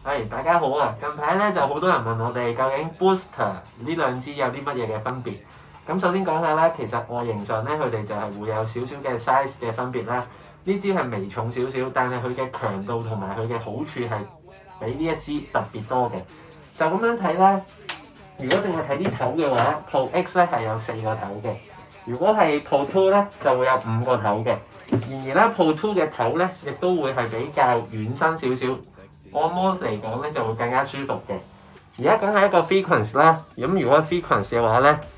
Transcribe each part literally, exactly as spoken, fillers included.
係大家好啊！近排咧就好多人問我哋究竟 Booster 呢兩支有啲乜嘢嘅分別。咁首先講下啦，其實外形上咧佢哋就係會有少少嘅 size 嘅分別啦。呢支係微重少少，但係佢嘅強度同埋佢嘅好處係比呢一支特別多嘅。就咁樣睇啦，如果淨係睇啲頭嘅話 ，Pro X 咧係有四個頭嘅。如果係 Pro Two 咧就會有五個頭嘅。然而咧 Pro Two 嘅頭咧亦都會係比較軟身少少，按摩嚟講咧就會更加舒服嘅。而家講下一個 frequency 啦，咁如果 frequency 嘅話咧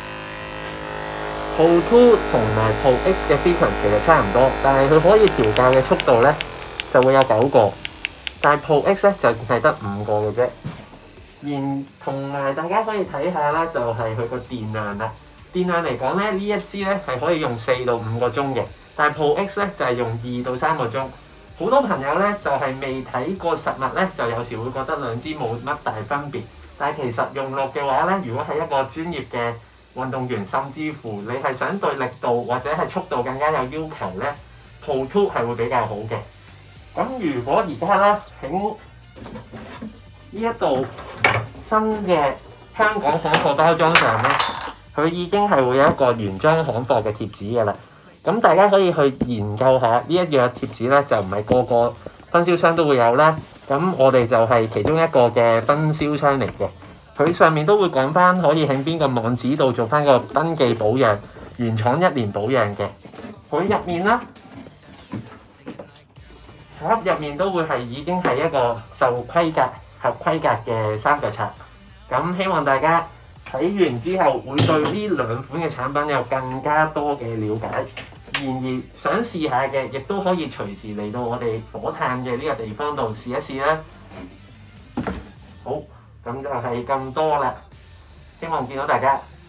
，Pro Two 同埋 Pro X 嘅 frequency 其實差唔多，但係佢可以調校嘅速度咧就會有九個，但係 Pro X 咧就係得五個嘅啫。然同埋大家可以睇下啦，就係佢個電量啦。電量嚟講咧，呢一支咧係可以用四到五個鐘嘅，但係 Pro X 咧就係用二到三個鐘。好多朋友咧就係未睇過實物咧，就有時會覺得兩支冇乜大分別。但係其實用落嘅話咧，如果係一個專業嘅運動員，甚至乎你係想對力度或者係速度更加有要求咧 ，Pro Two 係會比較好嘅。咁如果而家咧喺呢一度新嘅香港行貨包裝上咧，佢已經係會有一個原裝行貨嘅貼紙嘅啦。咁大家可以去研究下呢一樣貼紙咧，就唔係個個分銷商都會有啦。咁我哋就係其中一個嘅分銷商嚟嘅。佢上面都會講翻可以喺邊個網址度做翻個登記保養，原廠一年保養嘅。佢入面啦，盒入面都會係已經係一個受規格合規格嘅三腳刷。咁希望大家睇完之後會對呢兩款嘅產品有更加多嘅了解。然而想試下嘅，亦都可以隨時嚟到我哋火炭嘅呢個地方度試一試啦。好，咁就係咁多啦，希望見到大家。